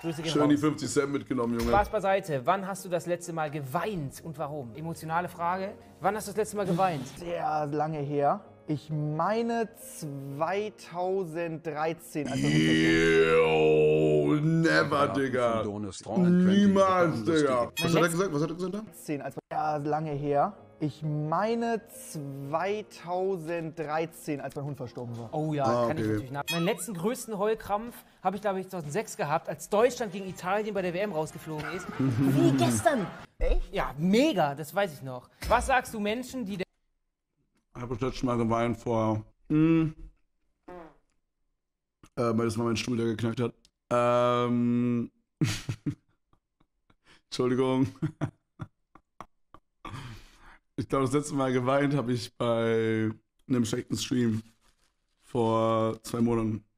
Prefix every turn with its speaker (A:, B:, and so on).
A: Grüße gehen
B: Schön die
A: raus.
B: 50 Cent mitgenommen, Junge.
A: Spaß beiseite. Wann hast du das letzte Mal geweint und warum? Emotionale Frage. Wann hast du das letzte Mal geweint?
C: Sehr lange her. Ich meine 2013.
B: Yo, never, Digga. Niemals, Digga. Was hat er gesagt? Was hat er gesagt?
C: Sehr lange her. Ich meine 2013, als mein Hund verstorben war.
A: Oh ja, kann ich natürlich nach. Meinen letzten größten Heulkrampf habe ich, glaube ich, 2006 gehabt, als Deutschland gegen Italien bei der WM rausgeflogen ist. Wie gestern.
C: Echt?
A: Ja, mega, das weiß ich noch. Was sagst du Menschen, die...
B: Ich habe das letzte Mal geweint vor... weil das mal mein Stuhl, der geknackt hat. Entschuldigung. Ich glaube, das letzte Mal geweint habe ich bei einem schlechten Stream vor 2 Monaten.